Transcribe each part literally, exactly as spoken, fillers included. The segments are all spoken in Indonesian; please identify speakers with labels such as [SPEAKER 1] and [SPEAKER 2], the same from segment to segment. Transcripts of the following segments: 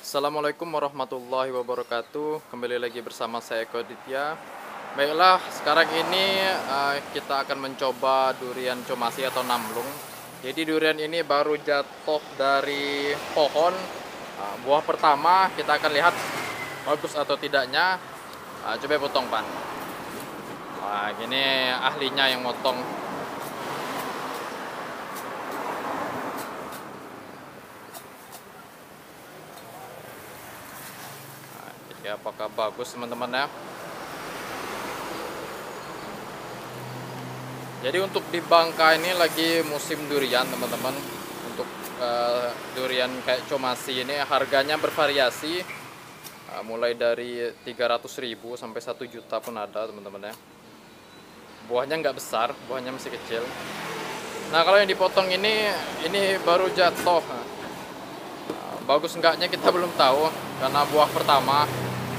[SPEAKER 1] Assalamualaikum warahmatullahi wabarakatuh. Kembali lagi bersama saya Eko Ditya. Baiklah, sekarang ini eh, kita akan mencoba durian comasi atau namlung. Jadi durian ini baru jatuh dari pohon. Eh, buah pertama kita akan lihat bagus atau tidaknya. Eh, coba potong pan. Wah, gini ahlinya yang motong. Nah, jadi apakah bagus teman-teman ya? Jadi untuk di Bangka ini lagi musim durian teman-teman. Untuk uh, durian kayak comasi ini harganya bervariasi, uh, mulai dari tiga ratus ribu sampai satu juta pun ada teman-teman ya. Buahnya nggak besar, buahnya masih kecil. Nah kalau yang dipotong ini, ini baru jatuh. Uh, bagus enggaknya kita belum tahu karena buah pertama.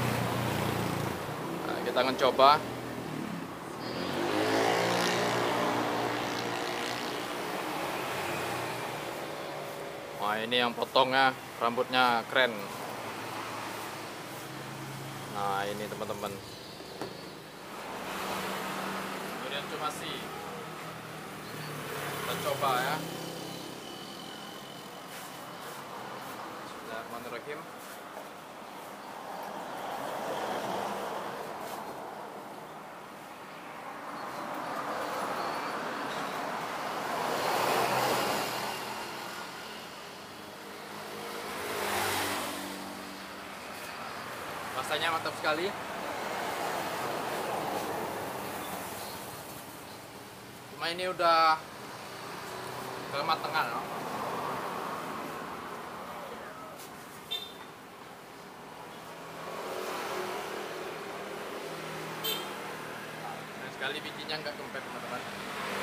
[SPEAKER 1] Nah, kita akan coba. Wah ini yang potongnya rambutnya keren. Nah ini teman-teman, durian comasi. Kita coba ya. Bismillahirrahmanirrahim. Rasanya mantap sekali. Cuma ini udah kematangan loh. Dan sekali bijinya nggak kempet teman-teman.